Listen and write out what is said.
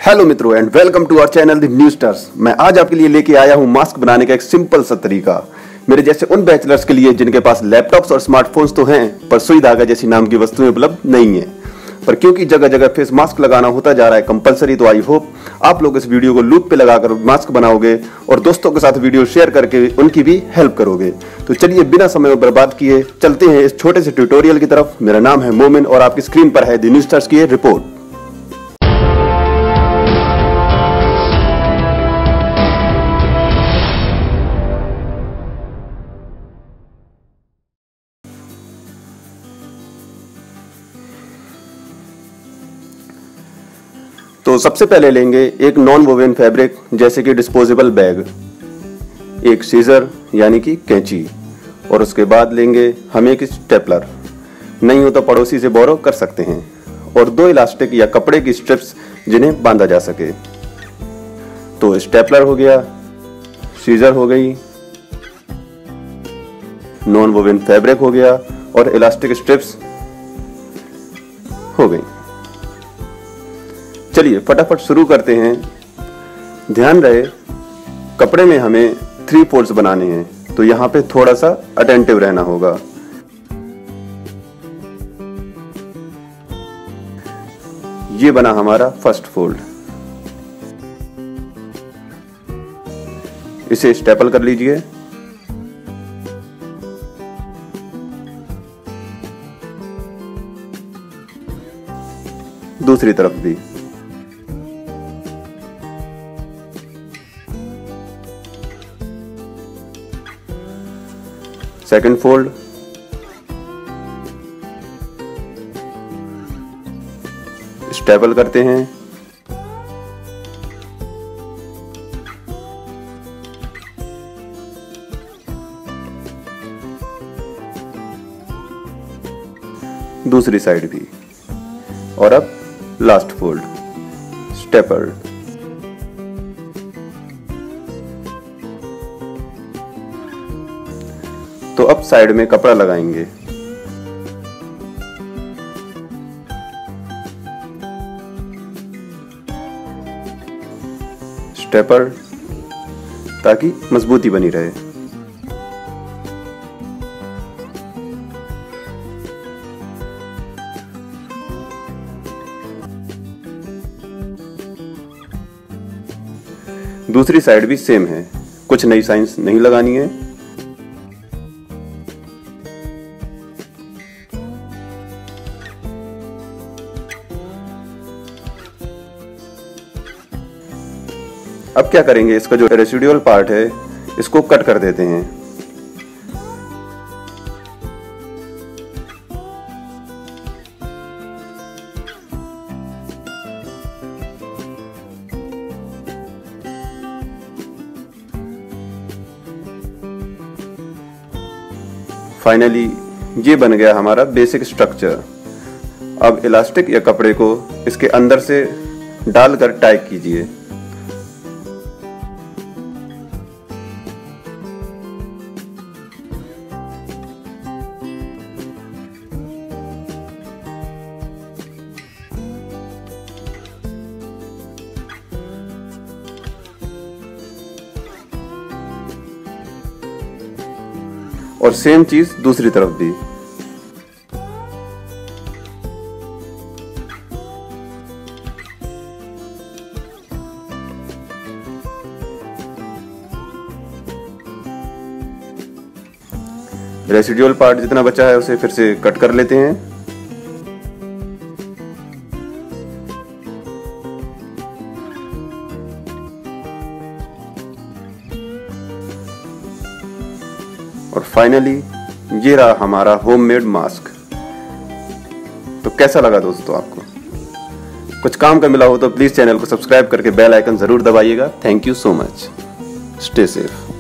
Hello मित्रों and welcome to our channel the new stars. मैं आज आपके लिए लेके आया हूँ मास्क बनाने का एक सिंपल सा तरीका, मेरे जैसे उन बैचलर्स के लिए जिनके पास लैपटॉप्स और स्मार्टफोन्स तो हैं पर सुई धागा जैसी नाम की वस्तुएं उपलब्ध नहीं है। पर क्योंकि जगह जगह फेस मास्क लगाना होता जा रहा है कंपलसरी, तो आई होप आप लोग इस वीडियो को लूप पे लगाकर मास्क बनाओगे और दोस्तों के साथ वीडियो शेयर करके उनकी भी हेल्प करोगे। तो चलिए बिना समय बर्बाद किए चलते हैं इस छोटे से ट्यूटोरियल की तरफ। मेरा नाम है मोमिन और आपकी स्क्रीन पर है द न्यू स्टार्स की रिपोर्ट। तो सबसे पहले लेंगे एक नॉन वोवेन फैब्रिक जैसे कि डिस्पोजेबल बैग, एक सीजर यानी कि कैंची, और उसके बाद लेंगे हम एक स्टेपलर, नहीं हो तो पड़ोसी से बोरो कर सकते हैं, और दो इलास्टिक या कपड़े की स्ट्रिप्स जिन्हें बांधा जा सके। तो स्टेपलर हो गया, सीजर हो गई, नॉन वोवेन फैब्रिक हो गया और इलास्टिक स्ट्रिप्स हो गई। चलिए फटाफट शुरू करते हैं। ध्यान रहे कपड़े में हमें 3 फोल्ड्स बनाने हैं, तो यहां पे थोड़ा सा अटेंटिव रहना होगा। ये बना हमारा फर्स्ट फोल्ड, इसे स्टेपल कर लीजिए। दूसरी तरफ भी सेकंड फोल्ड, स्टेपल करते हैं। दूसरी साइड भी, और अब लास्ट फोल्ड, स्टेपल। तो अब साइड में कपड़ा लगाएंगे। स्टेपर, ताकि मजबूती बनी रहे। दूसरी साइड भी सेम है, कुछ नई साइंस नहीं लगानी है। अब क्या करेंगे, इसका जो रेसिडुअल पार्ट है इसको कट कर देते हैं। फाइनली ये बन गया हमारा बेसिक स्ट्रक्चर। अब इलास्टिक या कपड़े को इसके अंदर से डालकर टाई कीजिए। और सेम चीज दूसरी तरफ भी। रेसिडुअल पार्ट जितना बचा है उसे फिर से कट कर लेते हैं। और फाइनली ये रहा हमारा होममेड मास्क। तो कैसा लगा दोस्तों आपको? कुछ काम का मिला हो तो प्लीज चैनल को सब्सक्राइब करके बेल आइकन जरूर दबाइएगा। Thank you so much. Stay safe.